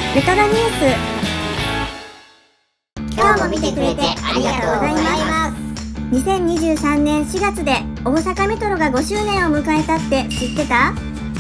メトロニュース。 今日も見てくれてありがとうございます。 2023年4月で大阪メトロが5周年を迎えたって知ってた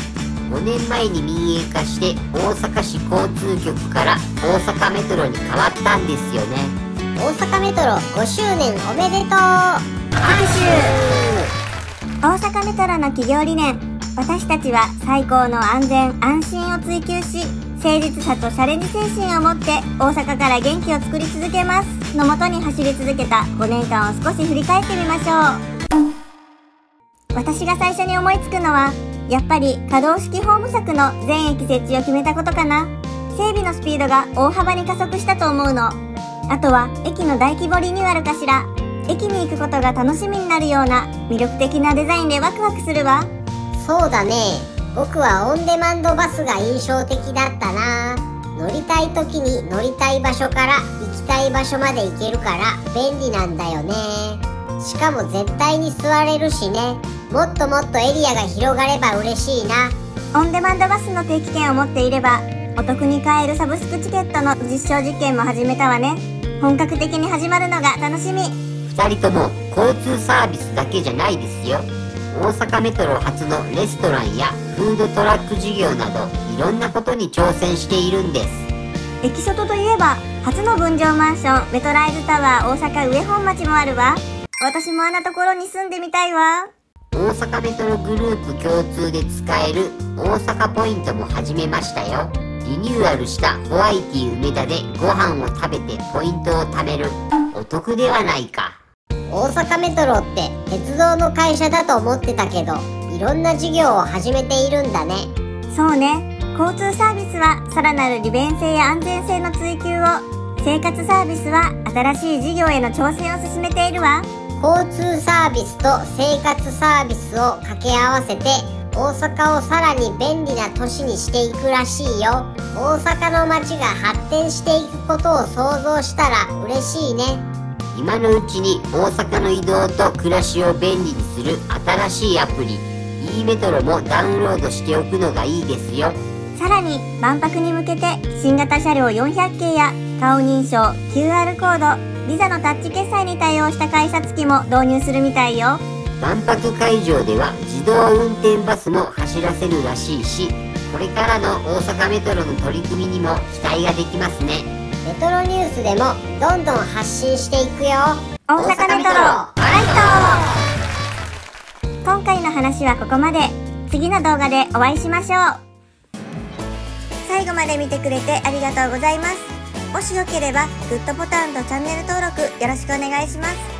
5年前に民営化して大阪市交通局から大阪メトロに変わったんですよね。大阪メトロ5周年おめでとう。 拍手。大阪メトロの企業理念、私たちは最高の安全安心を追求し、誠実さとチャレンジ精神を持って大阪から元気を作り続けますのもとに走り続けた5年間を少し振り返ってみましょう。私が最初に思いつくのはやっぱり可動式ホーム柵の全駅設置を決めたことかな。整備のスピードが大幅に加速したと思うの。あとは駅の大規模リニューアルかしら。駅に行くことが楽しみになるような魅力的なデザインでワクワクするわ。 そうだね。僕はオンデマンドバスが印象的だったな。乗りたい時に乗りたい場所から行きたい場所まで行けるから便利なんだよね。しかも絶対に座れるしね。もっともっとエリアが広がれば嬉しいな。 オンデマンドバスの定期券を持っていればお得に買えるサブスクチケットの実証実験も始めたわね。本格的に始まるのが楽しみ。 2人とも交通サービスだけじゃないですよ。大阪メトロ初のレストランやフードトラック事業などいろんなことに挑戦しているんです。 駅外といえば初の分譲マンションメトライズタワー大阪上本町もあるわ。私もあんなところに住んでみたいわ。 大阪メトログループ共通で使える大阪ポイントも始めましたよ。リニューアルしたホワイティ梅田でご飯を食べてポイントを貯める。お得ではないか。 大阪メトロって鉄道の会社だと思ってたけど、いろんな事業を始めているんだね。 そうね。交通サービスはさらなる利便性や安全性の追求を、生活サービスは新しい事業への挑戦を進めているわ。 交通サービスと生活サービスを掛け合わせて大阪をさらに便利な都市にしていくらしいよ。大阪の街が発展していくことを想像したら嬉しいね。 今のうちに大阪の移動と暮らしを便利にする新しいアプリ E メトロもダウンロードしておくのがいいですよ。 さらに万博に向けて新型車両400系や顔認証、QR コード、ビザのタッチ決済に対応した改札機も導入するみたいよ。 万博会場では自動運転バスも走らせるらしいし、これからの大阪メトロの取り組みにも期待ができますね。 メトロニュースでもどんどん発信していくよ。 大阪メトロライト。今回の話はここまで。次の動画でお会いしましょう。最後まで見てくれてありがとうございます。もしよければグッドボタンとチャンネル登録よろしくお願いします。